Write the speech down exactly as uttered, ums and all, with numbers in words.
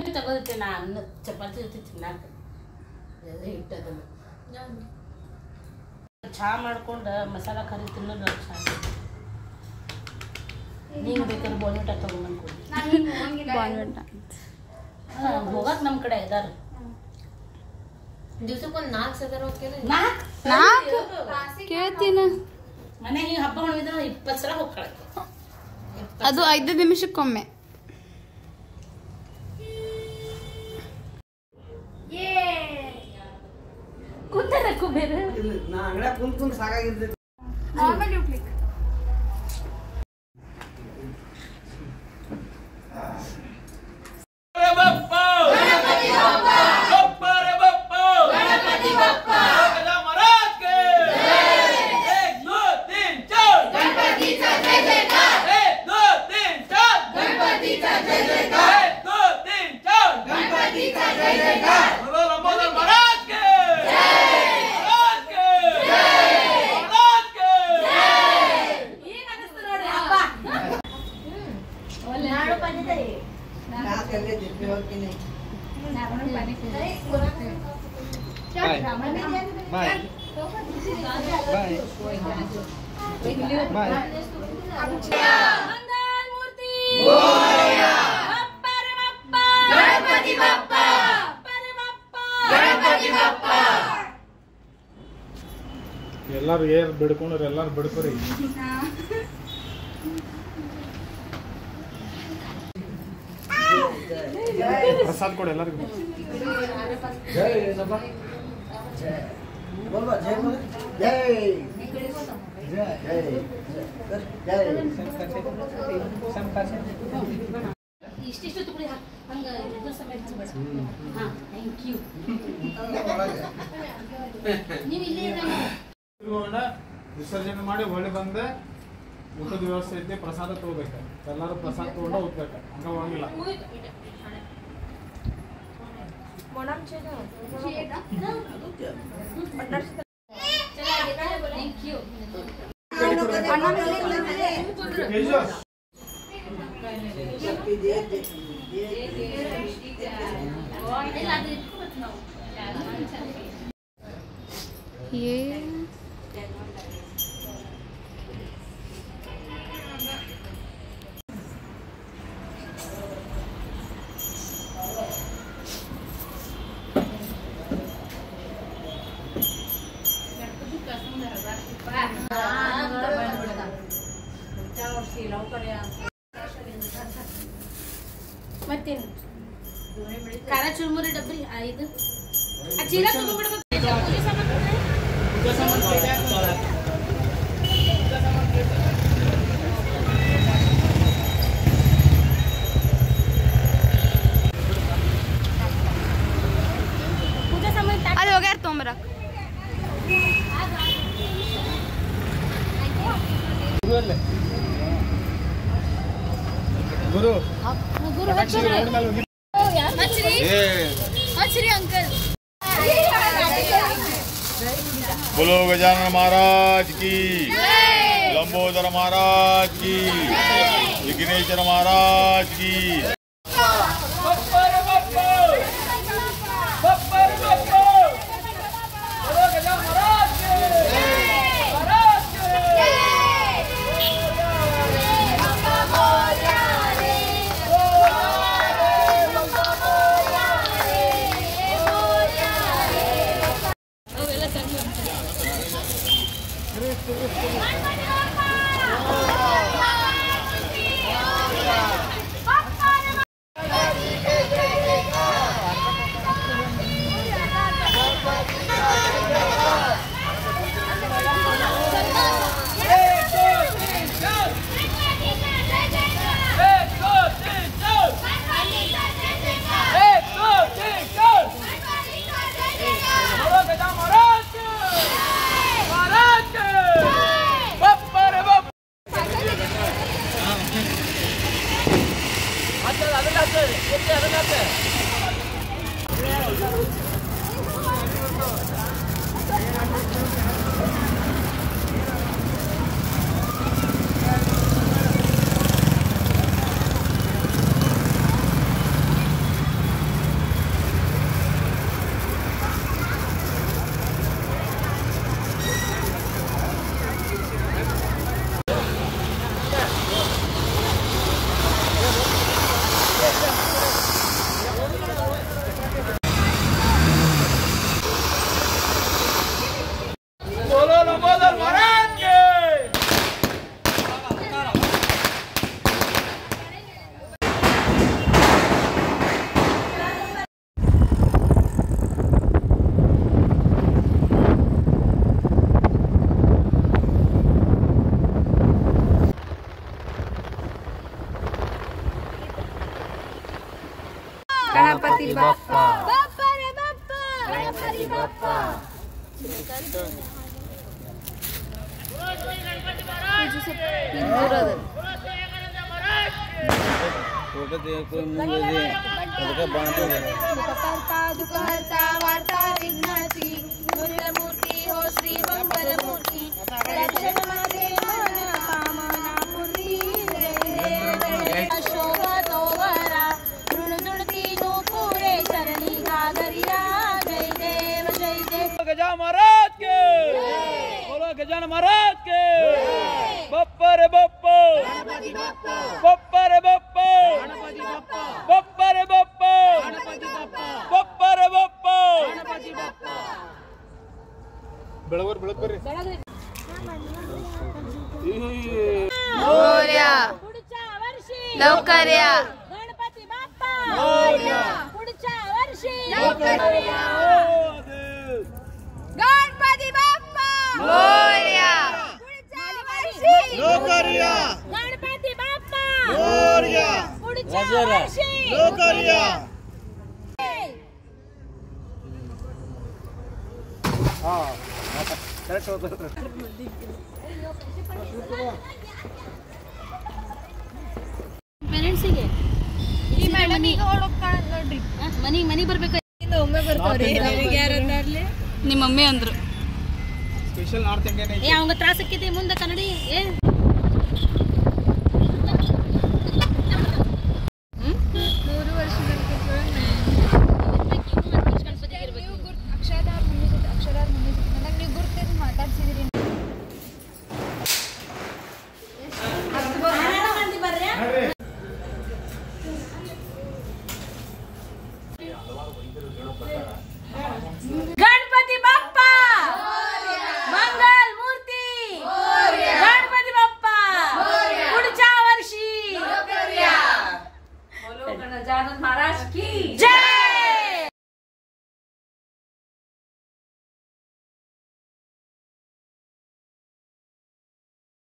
ತಗೋದಿತ್ತೆ ನಾ ಅನ್ನ ಚಪಾತಿ ಜೊತೆ ತಿನ್ನಾಕ ಹಿಟ್ಟದನ್ನು ಚಹಾ ಮಾಡ್ಕೊಂಡು ಮಸಾಲ ಕರಿ ತಿನ್ನೋದು ಚಹಾ ನೀವು ಬೇಕಾದ್ರೆ ಬೋನ್ವಿಟ ತಗೊಂಡ್ಬಂದ್ಕೊಡಿ ಹೋಗಕ್ಕೆ ನಮ್ಮ ಕಡೆ ಇದಾರೆ ದಿವ್ಸಕ್ಕೊಂದು ನಾಲ್ಕು ಸಾವಿರ ನಾಲ್ಕು ಕೇಳ್ತೀನ ಮನೆಗೆ ಈ ಹಬ್ಬ ಮಾಡಿದ್ರೆ ಇಪ್ಪತ್ತು ಸಲ ಹೋಗ್ಕೊಳಕ್ಕೆ ಅದು ಐದು ನಿಮಿಷಕ್ಕೊಮ್ಮೆ ಕೂತರಕ್ಕೂ ಬೇರೆ ನಾ ಅಂಗಡ ಕುಂತ್ ಕುಂತ್ ಸಾಕಾಗಿರ್ತೈತಿ ನಾರ್ಮಲ್ ಉಪ್ಲಿಕ್ ಎಲ್ಲಾರು ಏರ್ ಬಿಡ್ಕೊಂಡ್ರೆ ಎಲ್ಲಾರು ಬಿಡ್ಕೊರಿ ಪ್ರಸಾದ ಕೊಡಿ ಎಲ್ಲರಿಗೂ ಜೈ ಸಭಾ ಜೈ बोल बा जय बोल जय जय जय ಇಷ್ಟಿಷ್ಟು ತುಕಡಿ ಹಂಗ ಇದ್ರ ಸಮಯ ಹಚ್ಚಬೇಡ ಹಾ ಥ್ಯಾಂಕ್ ಯು ನೀವು ಇಲ್ಲೇ ಇರೋಣ ವಿಸರ್ಜನೆ ಮಾಡಿ ಹೊಳ್ಳಿ ಬಂದ ಊಟದ ವ್ಯವಸ್ಥೆ ಐತಿ ಪ್ರಸಾದ ತಗೋಬೇಕು ಎಲ್ಲರೂ ಪ್ರಸಾದ ತಗೊಂಡು ಹೋಗ್ಬೇಕು ಹಂಗ ಹೋಗಿಲ್ಲ ಥ್ಯಾಂಕ್ ಯು ये ಮತ್ತೇನು ಖಾರ ಚುರುಮುರಿ ಡಬ್ಬಿ ಐದು ಆ ಚೀಲ ತಗೊಂಡ್ಬಿಡ್ಬೇಕು ಅದು ಹೋಗ್ಯಾರ ತೊಂಬರಕ್ ಗುರು ಗುರು ಹಚ್ಚ್ರಿ ಅಂಕಲ್ बोलो गजानन महाराज की लंबोदर महाराज की विघ्नेश्वर महाराज की बाप्पा बाप्पा रे बाप्पा गणपति बाप्पा फोटो दे कोई मुंह दे ಅದಕ್ಕೆ ಬಾಂಧೋ करता दुखहर्ता वार्ता विघ्नाची मूर्ति हो श्री मंगल मूर्ति रक्षण माते मन कामना पूर्ति शोभतो वरा ऋण नुड़ती नु पूरे शरणी गागरिया जय देव जय देव गजा महाराज के बोलो गजान महाराज के बप्पा रे बप्पा गणपति बाप्पा बप्पा रे बप्पा गणपति बाप्पा बप्पा रे बप्पा गणपति बाप्पा बप्पा रे बप्पा गणपति बाप्पा ಬೆಳವರ್ ಬೆಳಕ್ ಬರ್ರಿ मोरया पुढच्या वर्षी लवकर या गणपती बाप्पा मोरया पुढच्या वर्षी लवकर या गणपति बाप्पा मोरया पुढच्या वर्षी लवकर या गणपती बाप्पा मोरया पुढच्या वर्षी लवकर या ಕರೆಕ್ಟ್ ಹೋಗ್ತಾರೆ ಪೇರೆಂಟ್ಸಿಗೆ ಈ ಮೇಡಮ್ ಈಗ ಹೊರಡ್ತಾಳೆ ನೋಡ್ರಿ ಮನಿಗೆ ಮನಿಗೆ ಬರ್ಬೇಕು ಒಮ್ಮೆ ಬರ್ತಾವ್ರಿ ನಿಮಗೆ ಯಾರಂದಾರ್ಲಿ ನಿಮ್ಮ ಮಮ್ಮಿ ಅಂದ್ರು ಸ್ಪೆಷಲ್ ನಾರ್ತ್ ಇಂಡಿಯನ್ ಏ ಅವಂಗ ತ್ರಾಸ ಆಕ್ಕೈತಿ ಮುಂದೆ ಕನ್ನಡಿ ಏ ಮೂರು ವರ್ಷದ ಅಕ್ಷರದಾರ್ ಮುಂದೆ ಅಕ್ಷರಾರ್ ಮುಂದೆ ನನಗೆ ನೀವು ಗುರ್ತಿದ್ದು ಮಾತಾಡ್ಸಿದ್ರಿ गणपती बाप्पा मंगल मूर्ती गणपती बाप्पा पुढच्या वर्षी